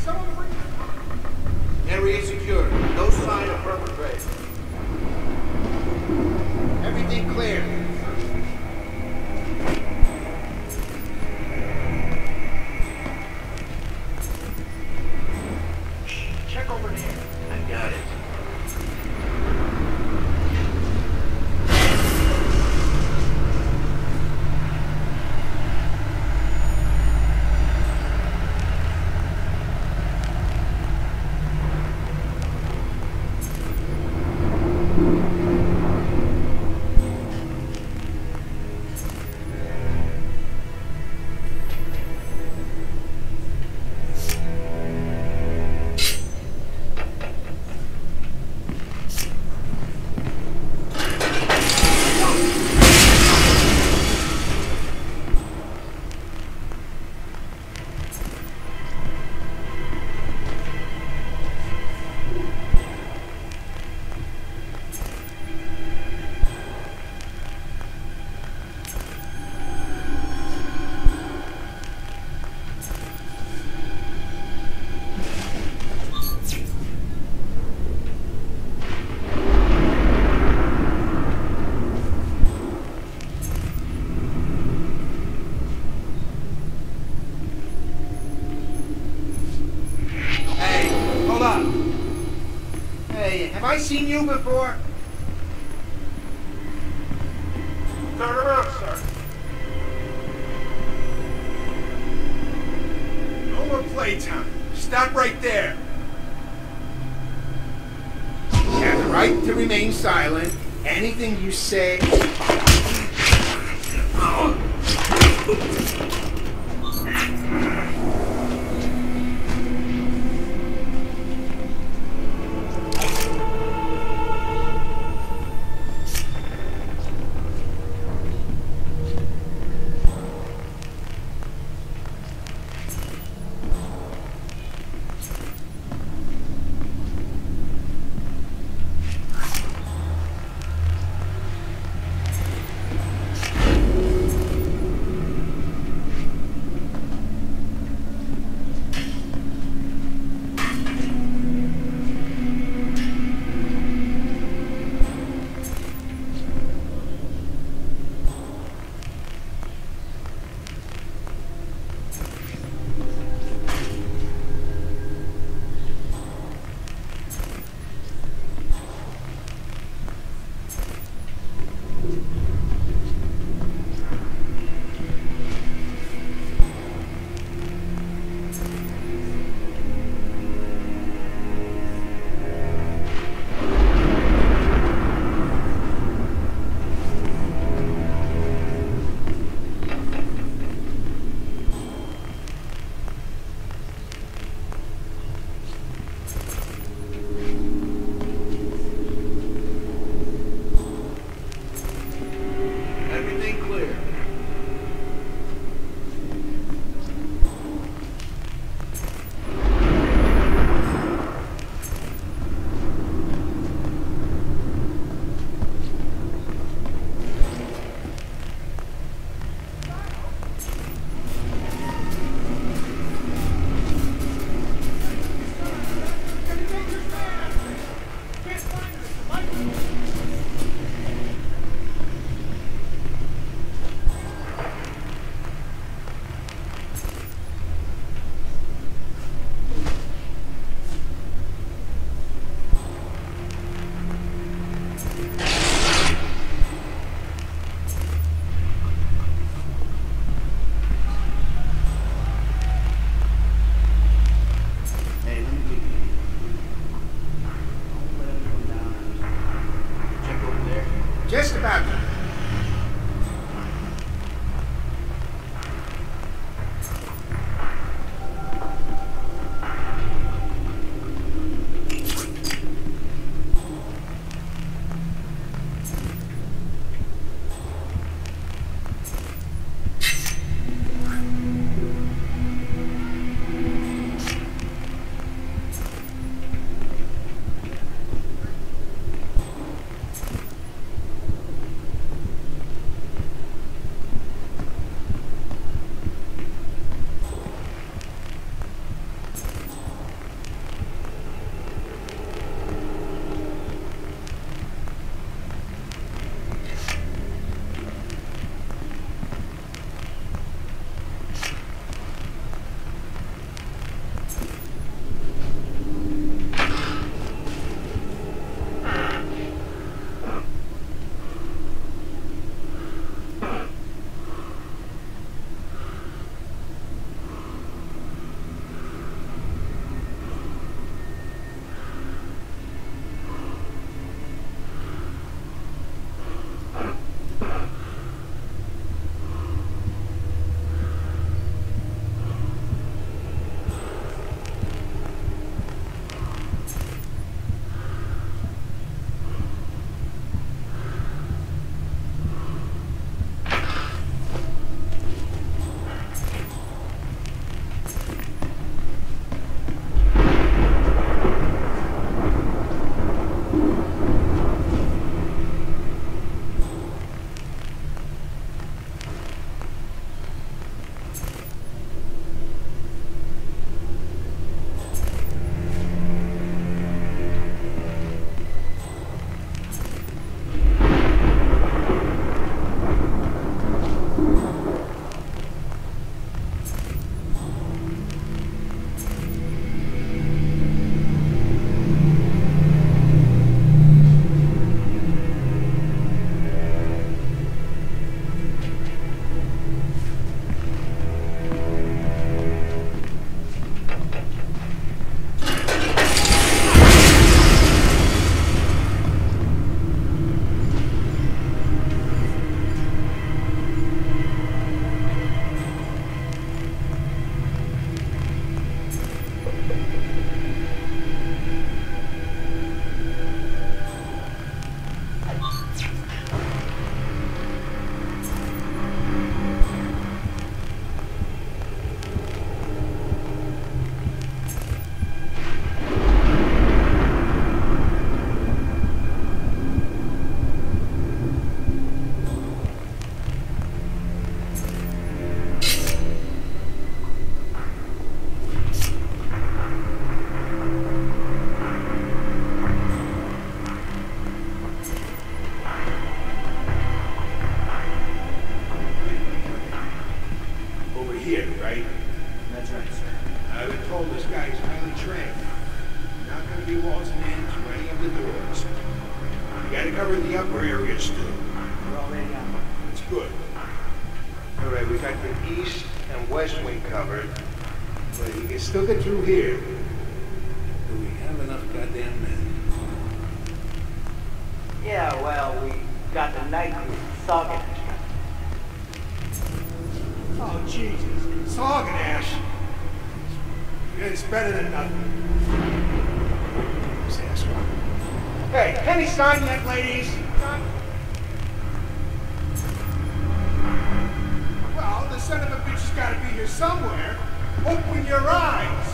Area secure. No sign of perpetrator. Everything clear. Check over there. I got it. Hey, have I seen you before? Turn around, sir. No more playtime. Stop right there. You have the right to remain silent. Anything you say... Still get through here. Do we have enough goddamn men? Yeah, well, we got the night crew, Saugan. Oh, Jesus. Saugan-ash. It's better than nothing. This asshole. Hey, can he sign yet, ladies? Well, the son of a bitch has got to be here somewhere. Open your eyes!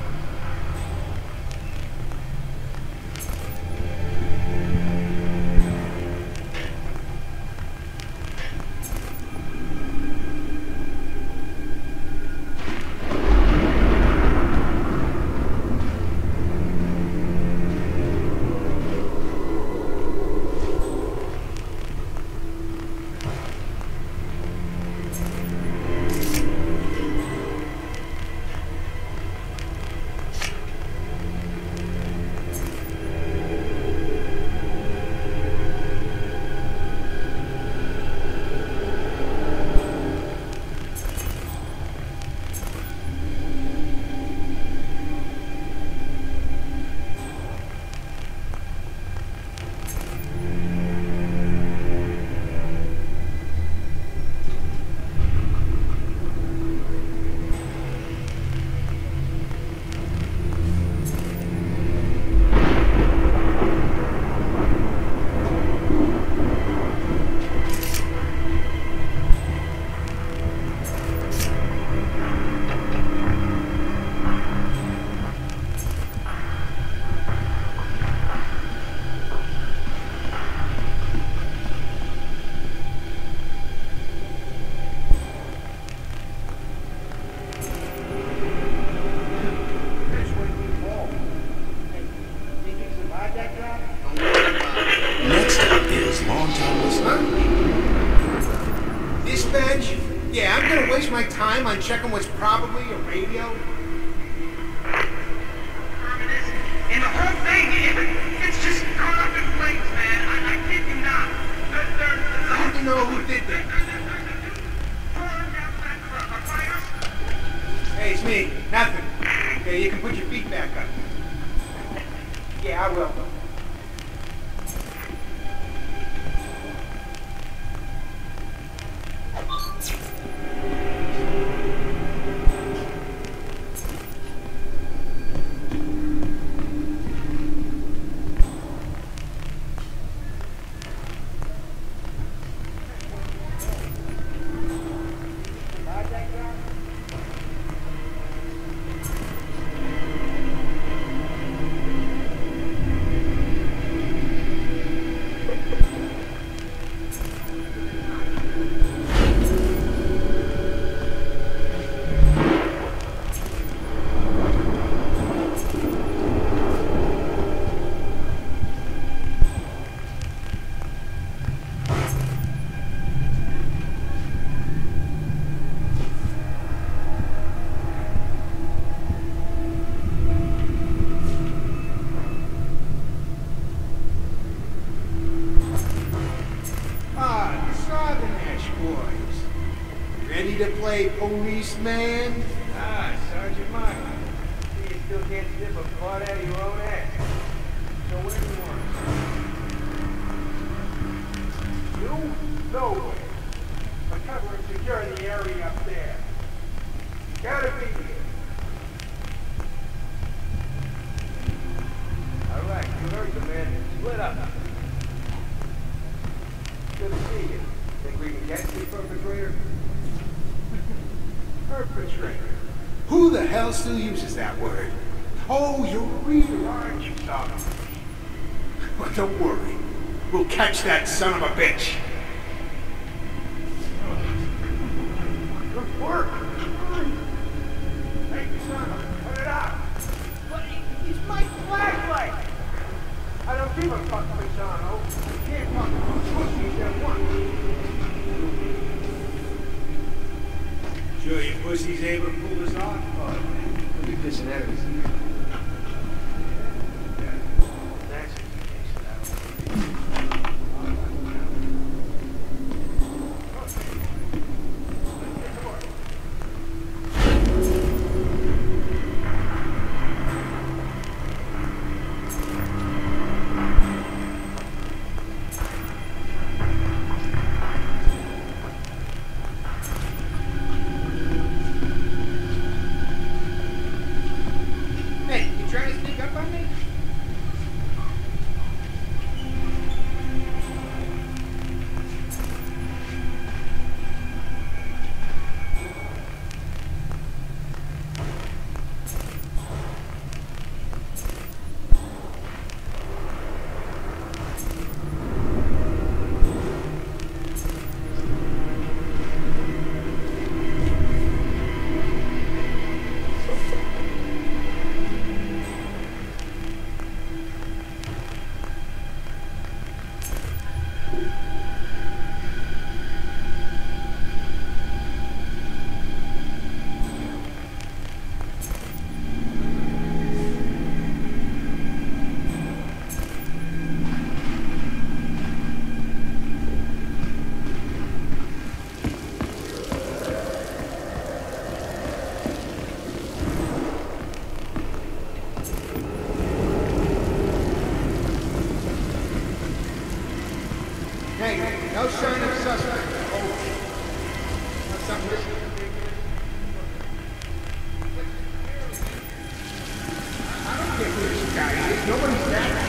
My time on checking what's probably a radio? And the whole thing, it's just caught up in flames, man. I kid you not. I need to know who did that. Hey, it's me. Nothing. Okay, you can put your feet back up. Yeah, I will. Policeman? Sergeant Mike. You still can't slip a card out of your own ass. So where do you want? You? Nowhere. I'm covering security area up there. You gotta be here. hell still uses that word? Oh, you're a reader, aren't you, son? Well, don't worry. We'll catch that son of a bitch. Good work. Hey, son, put it out. But it's my flashlight. I don't give a fuck, Pisano. I can't talk about pussies at once. Sure your pussy's able to pull this off? Oh, We'll be pissing enemies. That's it. Hey, no sign of suspect. Oh. Something. I don't care who this guy is. Nobody's that.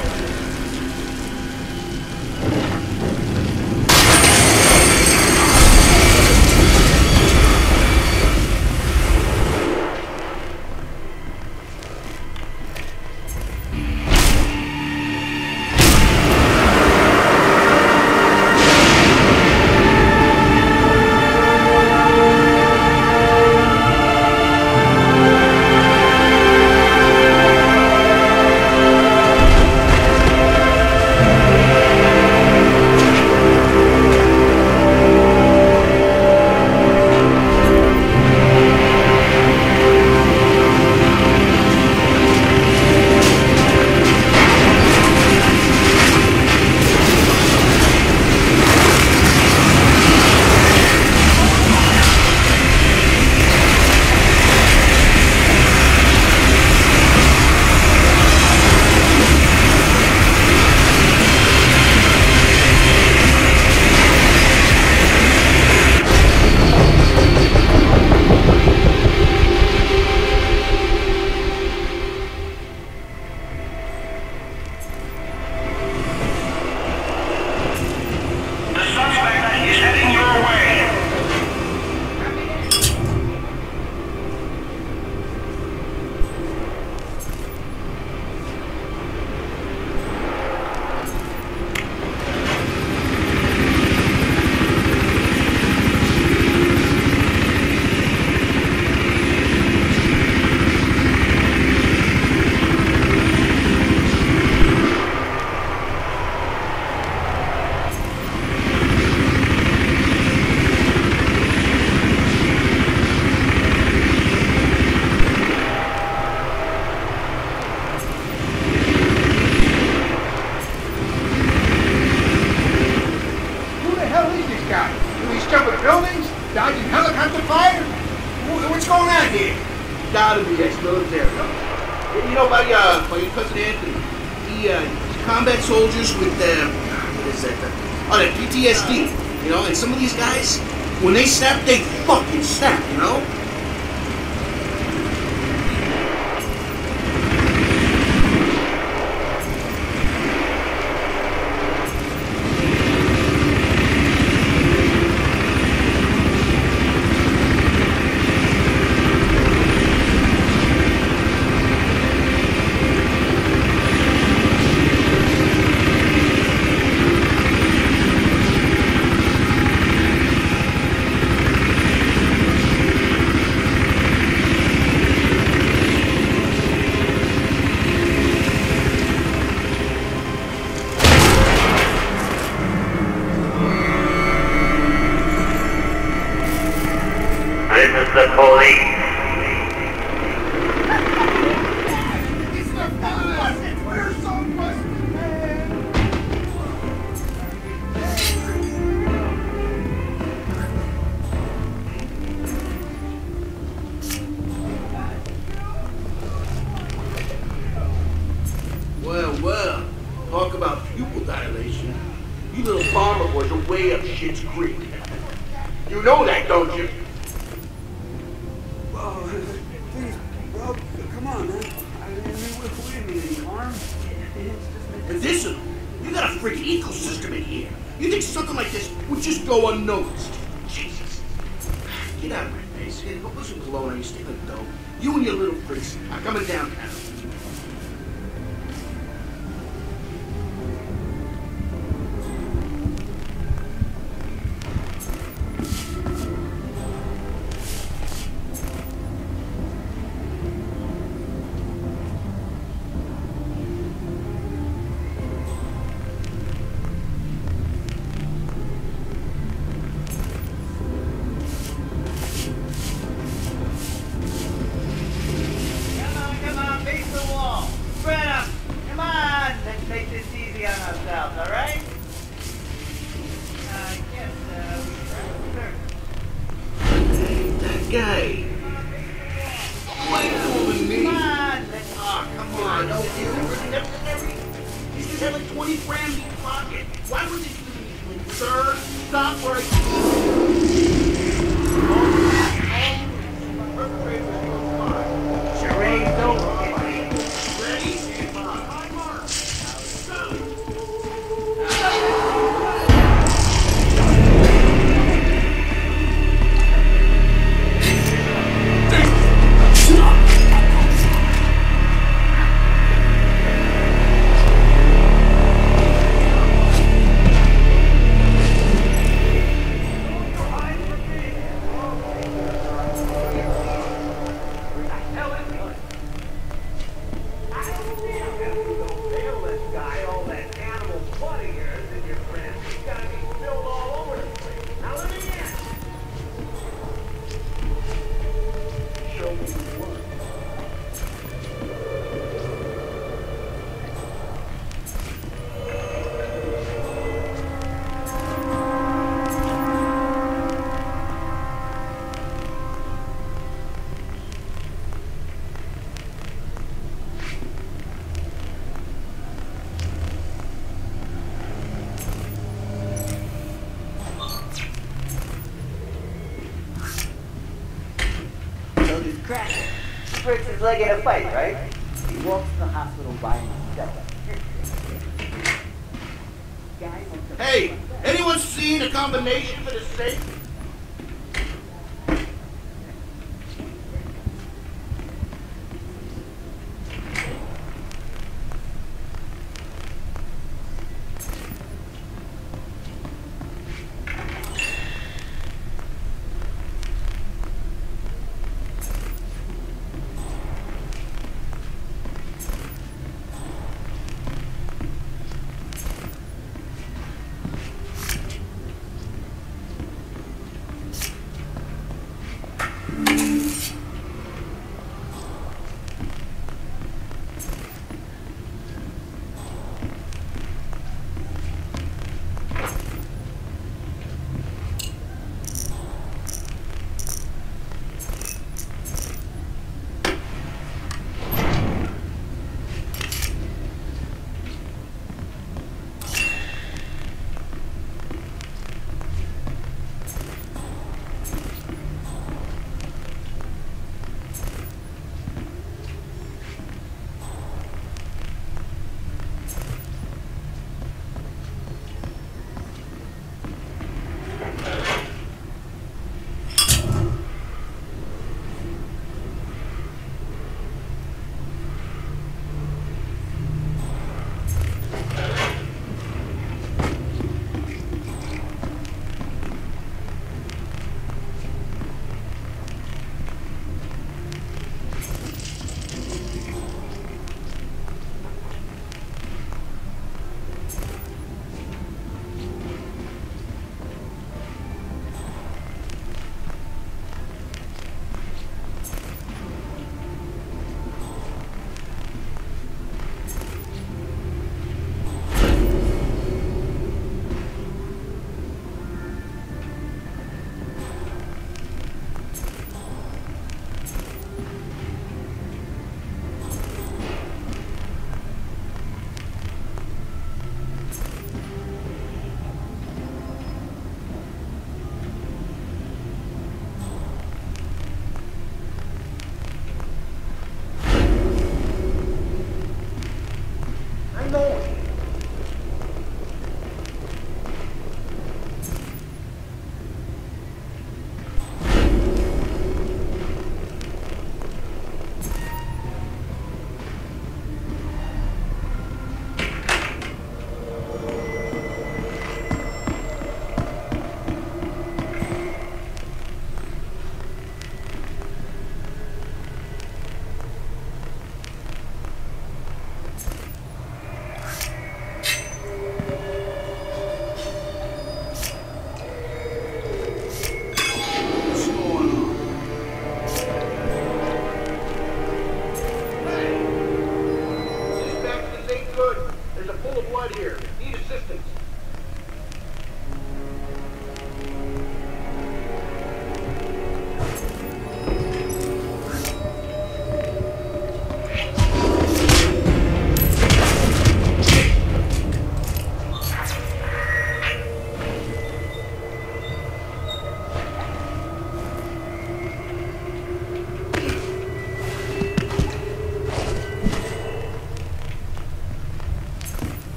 Dodging helicopter fire? What's going on here? Gotta be ex-military. You know about your cousin Anthony? He's combat soldiers with what is that? Oh, the PTSD. You know, and some of these guys, when they snap, they fucking snap. You know. police. It's the police! We're so busted, man! Well, talk about pupil dilation. You little farmer boys are way up Shit's Creek. You know that, don't you? Oh, please, bro, come on, man. I mean, we didn't mean any harm. Medicinal. You got a freaking ecosystem in here. You think something like this would just go unnoticed? Jesus. Get out of my face. Hey, go put some cologne on you, stick like dough. You and your little freaks are coming downtown. Come on, face the wall. Spread up. Come on. Let's make this easy on ourselves, all right? I guess That guy. Way cooler than me. Come on. Let's Come on. No, he just had like 20 grand in his pocket. Why would he do this? Sir, stop right Charade's over. Ready? Crack. Breaks his leg in a fight, right? He walks to the hospital by himself. Hey, anyone seen a combination for the safe?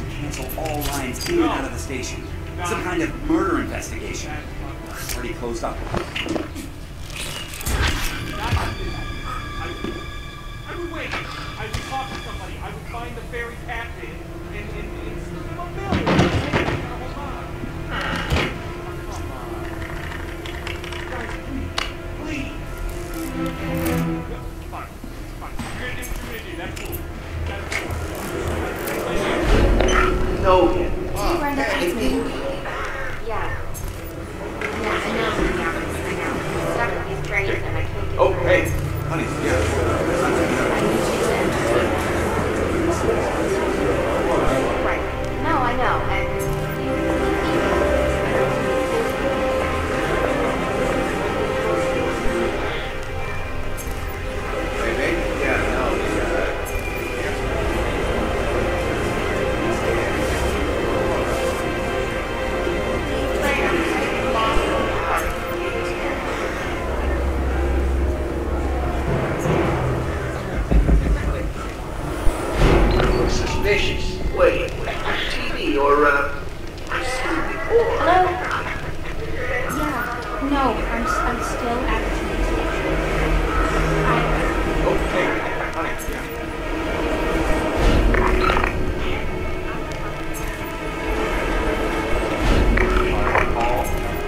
to cancel all lines in and out of the station. Some kind of murder investigation. Already closed up. I would wait. I would talk to somebody. I would find the ferry captain and slip him a bill. Hold on. Come on. Guys, please. Fine. You're gonna do what you're gonna do. That's cool. No. Brenda, it's me. Yeah. Yeah, I know. Stuck with these trains and I can't get Oh, through. hey, honey, yeah. Right. No, I know. And Baby? Yeah, no. Looks suspicious. Wait, TV or, I've seen it before. hello? Yeah. No, I'm still at the train station. Oh, hey, honey, yeah. Call.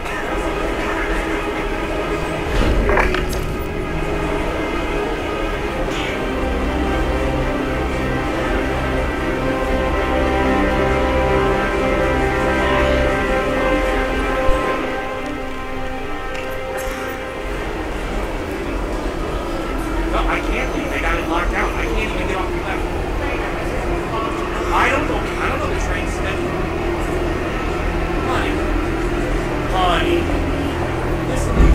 No, I can't leave. They got it locked down. I can't even get off the left. I don't know the train schedule. Honey. Listen to me.